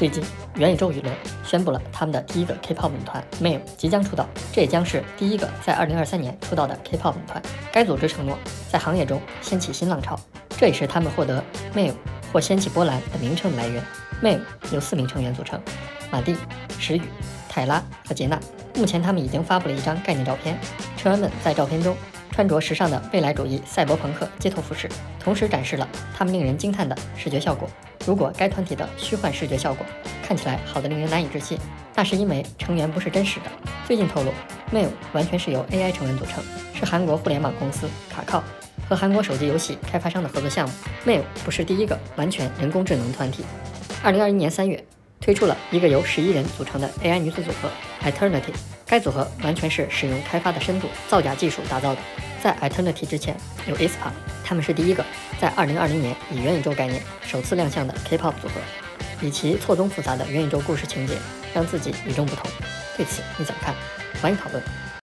最近，元宇宙舆论宣布了他们的第一个 K-pop 女团 MAVE 即将出道，这也将是第一个在2023年出道的 K-pop 女团。该组织承诺在行业中掀起新浪潮，这也是他们获得 MAVE 或掀起波澜的名称的来源。MAVE 由4名成员组成，马蒂、石宇、泰拉和杰娜。目前他们已经发布了一张概念照片，成员们在照片中穿着时尚的未来主义赛博朋克街头服饰，同时展示了他们令人惊叹的视觉效果。如果该团体的虚幻视觉效果看起来好得令人难以置信，那是因为成员不是真实的。最近透露 MAVE 完全是由 AI 成员组成，是韩国互联网公司卡靠和韩国手机游戏开发商的合作项目。MAVE 不是第一个完全人工智能团体。2021年3月推出了一个由11人组成的 AI 女子组合 Eternity， 该组合完全是使用开发的深度造假技术打造的。在 Eternity 之前有 aespa， 他们是第一个在2020年以元宇宙概念首次亮相的 K-pop 组合，以其错综复杂的元宇宙故事情节让自己与众不同。对此你怎么看？欢迎讨论。